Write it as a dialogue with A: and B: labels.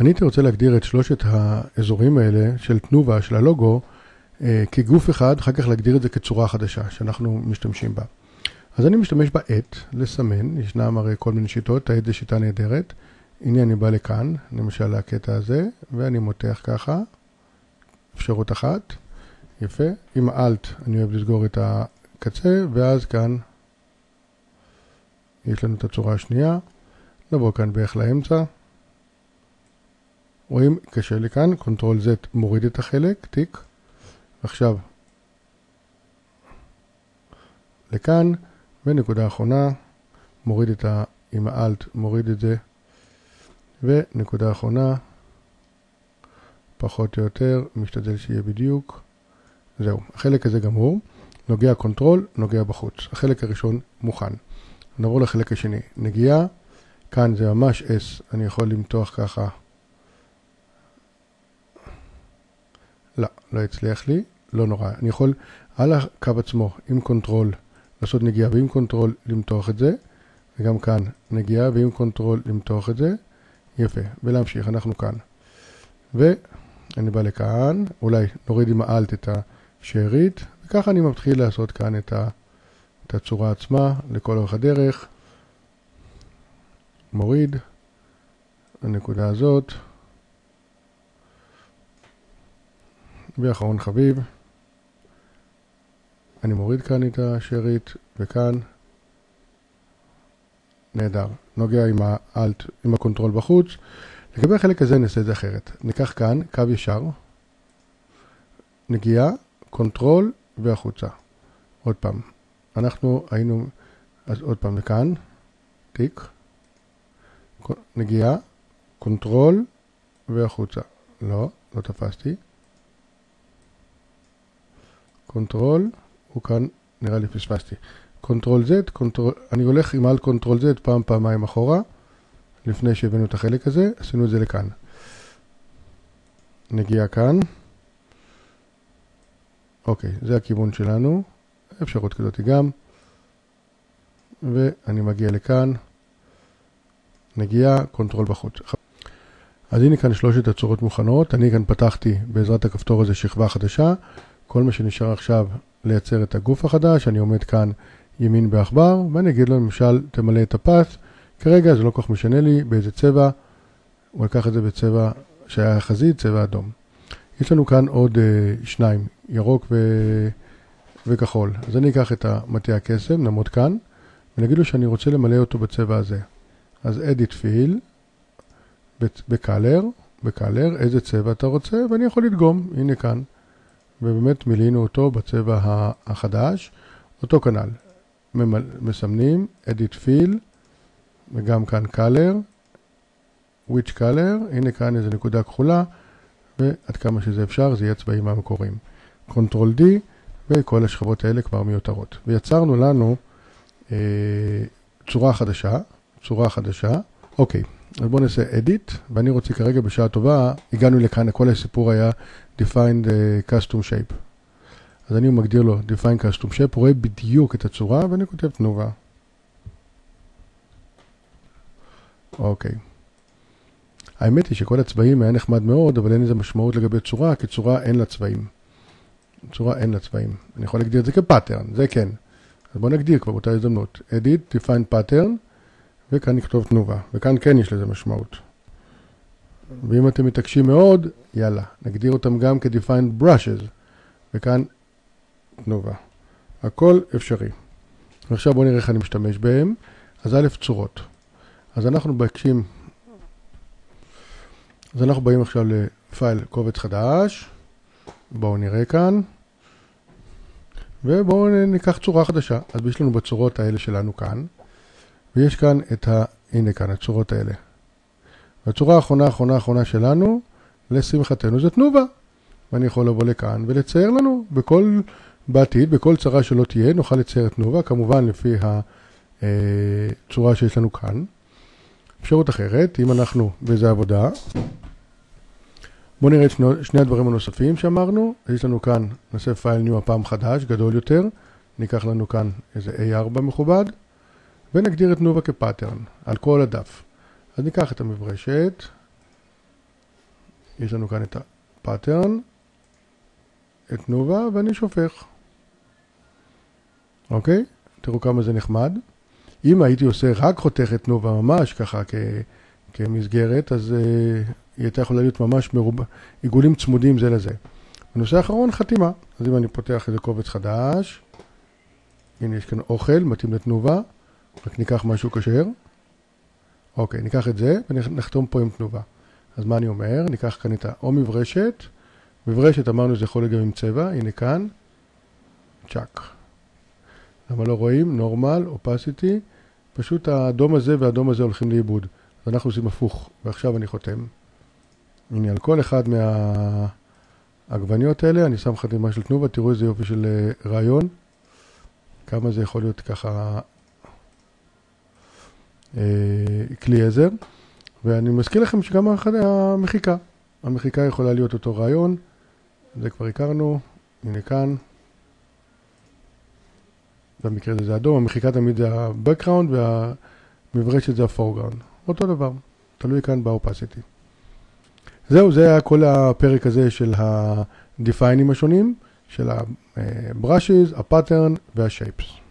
A: אני הייתי רוצה להגדיר את שלושת האזורים האלה של תנובה, של הלוגו, כגוף אחד, אחר כך להגדיר את זה כצורה חדשה שאנחנו משתמשים בה. אז אני משתמש בעט לסמן, ישנם הרי כל מיני שיטות, העט זה שיטה נהדרת. הנה אני בא לכאן, למשל לקטע הזה, ואני מותח ככה, אפשרות אחת, יפה. עם האלט אני אוהב לסגור את הקצה, ואז כאן יש לנו את הצורה השנייה, נבוא כאן בערך לאמצע, רואים, קשה לי כאן, קונטרול Z מוריד את החלק, טיק, עכשיו לכאן, ונקודה האחרונה, מוריד את עם האלט, מוריד את זה, ונקודה האחרונה, פחות או יותר, משתדל שיהיה בדיוק, זהו, החלק הזה גמור, נוגע קונטרול, נוגע בחוץ, החלק הראשון מוכן. נעבור לחלק השני, נגיעה, כאן זה ממש S, אני יכול למתוח ככה, לא הצליח לי, לא נורא, אני יכול על הקו עצמו עם קונטרול לעשות נגיעה ועם קונטרול למתוח את זה, וגם כאן נגיעה ועם קונטרול למתוח את זה, יפה, ולהמשיך, אנחנו כאן. ואני בא לכאן, אולי נוריד עם האלט את השארית, וככה אני מתחיל לעשות כאן את הצורה עצמה לכל אורך הדרך. מוריד, הנקודה הזאת, ואחרון חביב, אני מוריד כאן את השארית, וכאן, נהדר, נוגע עם האלט, עם הקונטרול בחוץ. לגבי החלק הזה נעשה את זה אחרת. ניקח כאן קו ישר, נגיעה, קונטרול והחוצה. עוד פעם, אנחנו היינו, אז עוד פעם לכאן, טיק, נגיעה, קונטרול והחוצה. לא תפסתי. קונטרול, הוא כאן, נראה לי פספסתי. קונטרול Z, אני הולך עם על קונטרול Z פעמיים אחורה, לפני שהבאנו את החלק הזה, עשינו את זה לכאן. נגיע כאן. אוקיי, זה הכיוון שלנו. אפשרות כזאת גם. ואני מגיע לכאן. נגיע, קונטרול בחוץ. אז הנה כאן שלושת הצורות מוכנות. אני כאן פתחתי בעזרת הכפתור הזה שכבה חדשה. כל מה שנשאר עכשיו לייצר את הגוף החדש. אני עומד כאן ימין בעכבר, ואני אגיד לו למשל תמלא את הפס. כרגע זה לא כל כך משנה לי באיזה צבע. הוא לקח את זה בצבע שהיה חזית, צבע אדום. יש לנו כאן עוד שניים, ירוק וכחול. אז אני אקח את המטה הקסם, נעמוד כאן, ונגיד לו שאני רוצה למלא אותו בצבע הזה. אז edit fill, בקלר, איזה צבע אתה רוצה, ואני יכול לדגום, הנה כאן. ובאמת מילאנו אותו בצבע החדש, אותו כנ"ל. מסמנים, edit fill, וגם כאן color, which color, הנה כאן איזו נקודה כחולה, ועד כמה שזה אפשר, זה יהיה צבעים המקוריים. Ctrl D, וכל השכבות האלה כבר מיותרות. ויצרנו לנו צורה חדשה. אוקיי, אז בואו נעשה edit, ואני רוצה כרגע בשעה טובה, הגענו לכאן, כל הסיפור היה defined custom shape. אז אני מגדיר לו define custom shape, רואה בדיוק את הצורה, ואני כותב תנובה. אוקיי. האמת היא שכל הצבעים היה נחמד מאוד, אבל אין איזה משמעות לגבי צורה, כי צורה אין לה צבעים. אני יכול להגדיר את זה כפאטרן, זה כן. אז בואו נגדיר כבר באותה הזדמנות. edit, define pattern, וכאן נכתוב תנובה. וכאן כן יש לזה משמעות. ואם אתם מתעקשים מאוד, יאללה, נגדיר אותם גם כ-define brushes. וכאן תנובה. הכל אפשרי. ועכשיו בואו נראה איך אני משתמש בהם. אז א' צורות. אז אנחנו באים עכשיו לפייל קובץ חדש. בואו נראה כאן. ובואו ניקח צורה חדשה. אז יש לנו בצורות האלה שלנו כאן. ויש כאן הנה כאן, הצורות האלה. והצורה האחרונה שלנו, לשמחתנו, זה תנובה. ואני יכול לבוא לכאן ולצייר לנו בעתיד, בכל צרה שלא תהיה, נוכל לצייר את תנובה, כמובן לפי הצורה שיש לנו כאן. אפשרות אחרת, אם אנחנו באיזה עבודה, בואו נראה את שני הדברים הנוספים שאמרנו. יש לנו כאן, נעשה פייל ניו הפעם חדש, גדול יותר. ניקח לנו כאן איזה A4 מכובד, ונגדיר את תנובה כפאטרן על כל הדף. אז ניקח את המברשת, יש לנו כאן את הפאטרן, את תנובה, ואני שופך. אוקיי? תראו כמה זה נחמד. אם הייתי עושה רק חותך את תנובה ממש ככה כמסגרת, אז היא הייתה יכולה להיות ממש עיגולים צמודים זה לזה. בנושא האחרון, חתימה. אז אם אני פותח איזה קובץ חדש, הנה יש כאן אוכל, מתאים לתנובה, רק ניקח משהו כשר. אוקיי, ניקח את זה ונחתום פה עם תנובה. אז מה אני אומר? ניקח כאן את או מברשת, מברשת אמרנו זה יכול להיות גם עם צבע, הנה כאן, צ'אק. למה לא רואים? נורמל, אופסיטי, פשוט האדום הזה והאדום הזה הולכים לאיבוד. אז אנחנו עושים הפוך, ועכשיו אני חותם. הנה, על כל אחד מהעגבניות האלה, אני שם חתימה של תנובה, תראו איזה יופי של רעיון. כמה זה יכול להיות ככה כלי עזר. ואני מזכיר לכם שגם המחיקה יכולה להיות אותו רעיון. זה כבר הכרנו, הנה כאן. במקרה הזה זה אדום, המחיקה תמיד זה ה-background והמברשת זה ה-foreground. אותו דבר, תלוי כאן באופסיטי. זהו, זה היה כל הפרק הזה של ה-defining השונים, של ה-brushes, ה-pattern וה-shapes.